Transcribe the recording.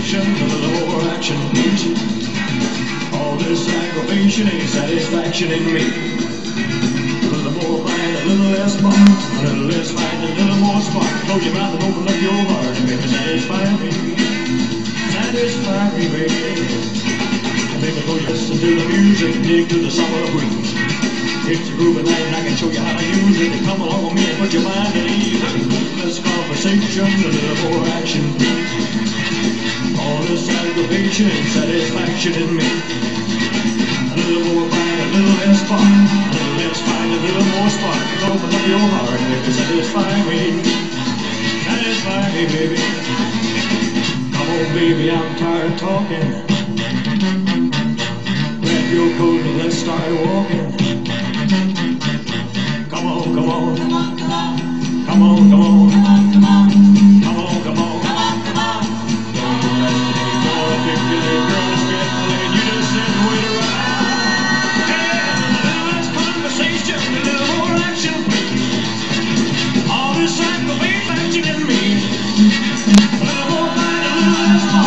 conversation, a little more action, please. All this aggravation ain't satisfaction in me. A little more fight, a little less spark. A little less fight, a little more spark. Close your mouth and open up your heart, baby, satisfy me. Satisfy me, baby. Baby, go listen to the music, dig to the summer breeze. It's a groovy night and I can show you how to use it. Come along with me and put your mind at ease. This conversation, a little more action, please. All this aggravation and satisfaction in me. A little more fight, a little less spark. A little less fight, a little more spark. Open up your heart, baby, satisfy me. Satisfy me, baby. Come on, baby, I'm tired of talking. Grab your coat and let's start walking. Come on, come on. Come on, come on. Come on, come on. Come on, come on. Come on, come on. Come on, come on. Don't procrastinate, nor articulate, girl, it's getting late. You just sit and wait around. Yeah, a little less conversation, a little more action, please. All this aggravation in me. A little more fight, a little less fight.